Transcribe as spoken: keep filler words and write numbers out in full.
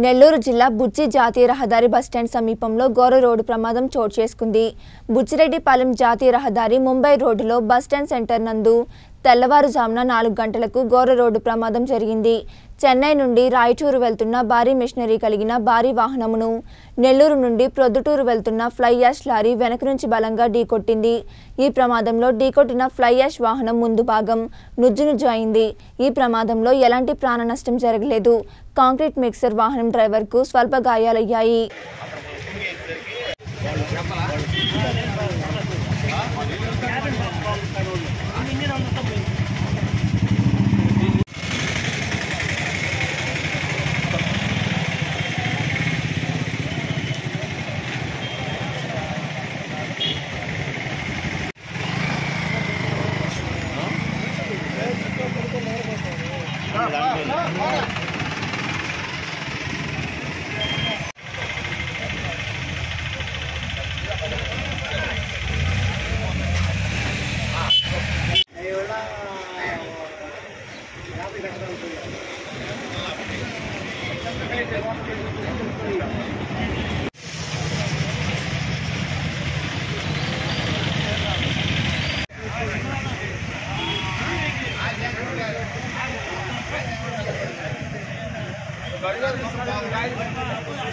నెల్లూరు జిల్లా బుచ్చి జాతీయ రహదారి బస్టాండ్ సమీపంలో ఘోర రోడ్డు ప్రమాదం చోటు చేసుకుంది. బుచ్చిరెడ్డిపాలెం జాతీయ రహదారి ముంబై రోడ్డులో బస్టాండ్ సెంటర్ నందు తెల్లవారుజామున నాలుగు గంటలకు ఘోర రోడ్డు ప్రమాదం జరిగింది. చెన్నై నుండి రాయచూరు వెళ్తున్న భారీ మెషినరీ కలిగిన భారీ వాహనమును నెల్లూరు నుండి ప్రొద్దుటూరు వెళ్తున్న ఫ్లై యాష్ లారీ వెనక నుంచి బలంగా ఢీకొట్టింది. ఈ ప్రమాదంలో ఢీకొట్టిన ఫ్లై యాష్ వాహనం ముందు భాగం నుజ్జునుజ్జు అయింది. ఈ ప్రమాదంలో ఎలాంటి ప్రాణ నష్టం జరగలేదు. కాంక్రీట్ మిక్సర్ వాహనం డ్రైవర్కు స్వల్ప గాయాలయ్యాయి. गाड़ी